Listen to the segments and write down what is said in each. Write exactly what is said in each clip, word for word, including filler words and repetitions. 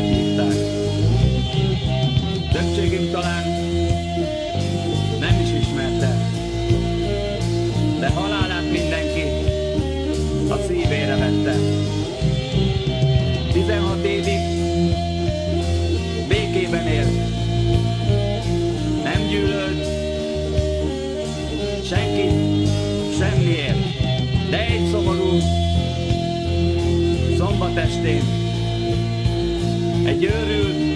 Józsefnek hívták. Többségünk talán nem is ismerte, de halálát mindenki a szívére vette. tizenhat évig békében élt, nem gyűlölt senkit semmiért, de egy szomorú szombat estén egy őrült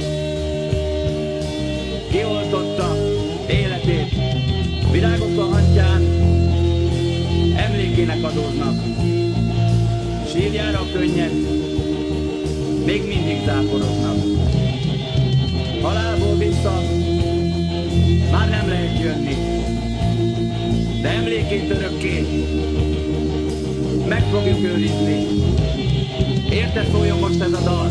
kioltotta életét. Virágok a hantján emlékének adóznak, sírjára a könnyek még mindig záporoznak. Halálból vissza már nem lehet jönni, de emlékét örökké meg fogjuk őrizni. Érte szóljon most ez a dal?